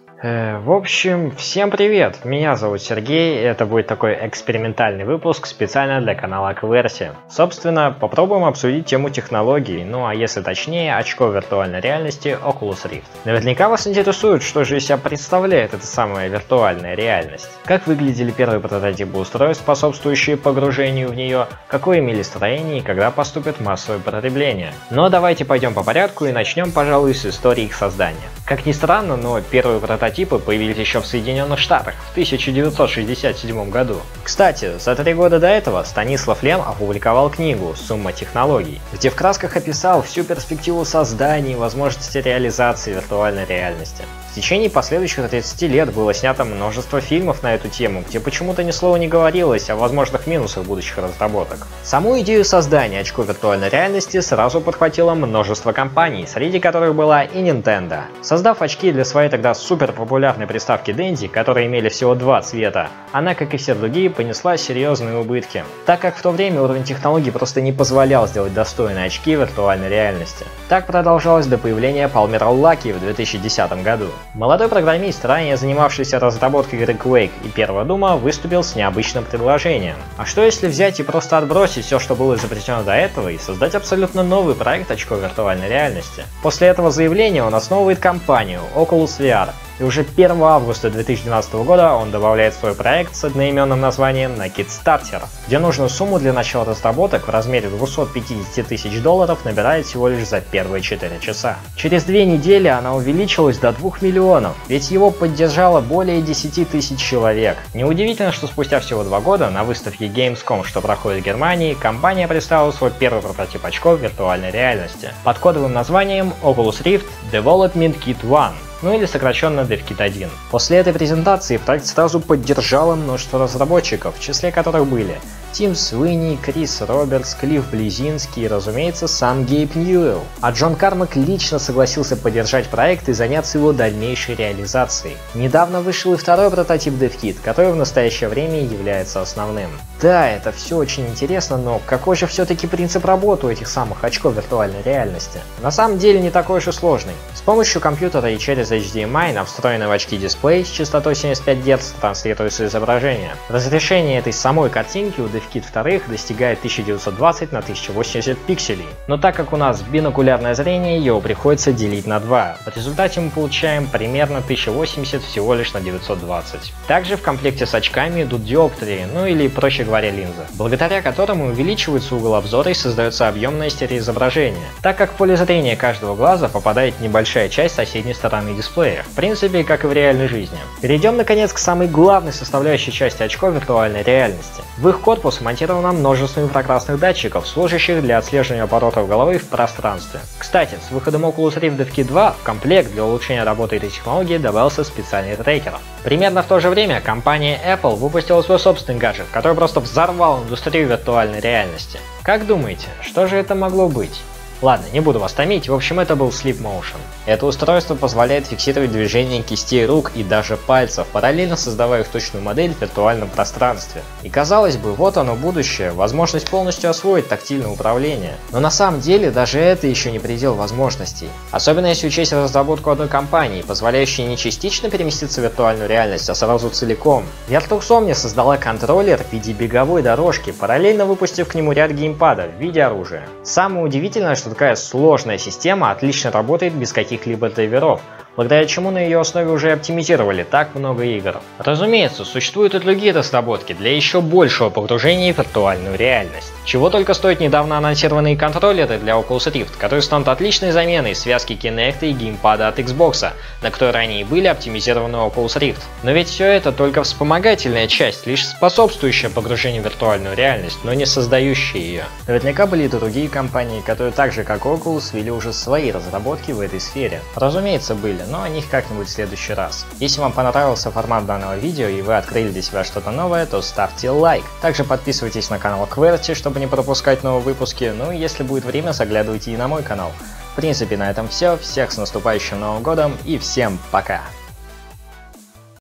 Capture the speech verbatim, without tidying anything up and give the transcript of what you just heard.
Э, В общем, всем привет! Меня зовут Сергей, и это будет такой экспериментальный выпуск специально для канала Кверси. Собственно, попробуем обсудить тему технологий, ну а если точнее, очко виртуальной реальности Oculus Rift. Наверняка вас интересует, что же из себя представляет эта самая виртуальная реальность. Как выглядели первые прототипы устройств, способствующие погружению в нее, какое имели строение и когда поступит массовое потребление. Но давайте пойдем по порядку и начнем, пожалуй, с истории их создания. Как ни странно, но первые прототипы Прототипы появились еще в Соединенных Штатах в тысяча девятьсот шестьдесят седьмом году. Кстати, за три года до этого Станислав Лем опубликовал книгу «Сумма технологий», где в красках описал всю перспективу создания и возможности реализации виртуальной реальности. В течение последующих тридцати лет было снято множество фильмов на эту тему, где почему-то ни слова не говорилось о возможных минусах будущих разработок. Саму идею создания очков виртуальной реальности сразу подхватило множество компаний, среди которых была и Nintendo. Создав очки для своей тогда супер популярной приставки Dendy, которые имели всего два цвета, она, как и все другие, понесла серьезные убытки, так как в то время уровень технологий просто не позволял сделать достойные очки виртуальной реальности. Так продолжалось до появления Palmetto Luckey в две тысячи десятом году. Молодой программист, ранее занимавшийся разработкой игры Quake и первого Дума, выступил с необычным предложением. А что если взять и просто отбросить все, что было изобретено до этого, и создать абсолютно новый проект очков виртуальной реальности? После этого заявления он основывает компанию Oculus ви ар. И уже первого августа две тысячи двенадцатого года он добавляет в свой проект с одноименным названием на Kickstarter, где нужную сумму для начала разработок в размере двухсот пятидесяти тысяч долларов набирает всего лишь за первые четыре часа. Через две недели она увеличилась до двух миллионов, ведь его поддержало более десяти тысяч человек. Неудивительно, что спустя всего два года на выставке Gamescom, что проходит в Германии, компания представила свой первый прототип очков виртуальной реальности под кодовым названием Oculus Rift Development Kit один. Ну или сокращенно DevKit один. После этой презентации проект сразу поддержало множество разработчиков, в числе которых были Тим Суини, Крис Робертс, Клифф Близинский и, разумеется, сам Гейб Ньюэлл. А Джон Кармак лично согласился поддержать проект и заняться его дальнейшей реализацией. Недавно вышел и второй прототип DevKit, который в настоящее время является основным. Да, это все очень интересно, но какой же все-таки принцип работы у этих самых очков виртуальной реальности? На самом деле не такой уж и сложный. С помощью компьютера и через эйч ди эм ай на встроенный в очки дисплей с частотой семьдесят пять герц транслируется изображение. Разрешение этой самой картинки у DevKit два достигает тысяча девятьсот двадцать на тысяча восемьдесят пикселей. Но так как у нас бинокулярное зрение, его приходится делить на два. В результате мы получаем примерно тысяча восемьдесят всего лишь на девятьсот двадцать. Также в комплекте с очками идут диоптрии, ну или проще говоря линзы, благодаря которым увеличивается угол обзора и создается объемное стереоизображение, так как в поле зрения каждого глаза попадает небольшая часть соседней стороны дисплея, в принципе, как и в реальной жизни. Перейдем наконец к самой главной составляющей части очков виртуальной реальности. В их корпус монтировано множество инфракрасных датчиков, служащих для отслеживания оборотов головы в пространстве. Кстати, с выходом Oculus Rift DevKit два в комплект для улучшения работы этой технологии добавился специальный трекер. Примерно в то же время компания Apple выпустила свой собственный гаджет, который просто взорвал индустрию виртуальной реальности. Как думаете, что же это могло быть? Ладно, не буду вас томить, в общем, это был Sleep Motion. Это устройство позволяет фиксировать движение кистей рук и даже пальцев, параллельно создавая их точную модель в виртуальном пространстве. И казалось бы, вот оно будущее, возможность полностью освоить тактильное управление. Но на самом деле даже это еще не предел возможностей. Особенно если учесть разработку одной компании, позволяющей не частично переместиться в виртуальную реальность, а сразу целиком. Vertux Omnia создала контроллер в виде беговой дорожки, параллельно выпустив к нему ряд геймпадов в виде оружия. Самое удивительное, что такая сложная система отлично работает без каких-либо драйверов, благодаря чему на ее основе уже оптимизировали так много игр. Разумеется, существуют и другие разработки для еще большего погружения в виртуальную реальность. Чего только стоят недавно анонсированные контроллеры для Oculus Rift, которые станут отличной заменой связки Kinect и геймпада от Xbox, на которые ранее были оптимизированы Oculus Rift. Но ведь все это только вспомогательная часть, лишь способствующая погружению в виртуальную реальность, но не создающая ее. Наверняка были и другие компании, которые так же как Oculus вели уже свои разработки в этой сфере. Разумеется, были, но о них как-нибудь в следующий раз. Если вам понравился формат данного видео и вы открыли для себя что-то новое, то ставьте лайк. Также подписывайтесь на канал Кверти, чтобы не пропускать новые выпуски, ну и если будет время, заглядывайте и на мой канал. В принципе, на этом все. Всех с наступающим Новым годом и всем пока!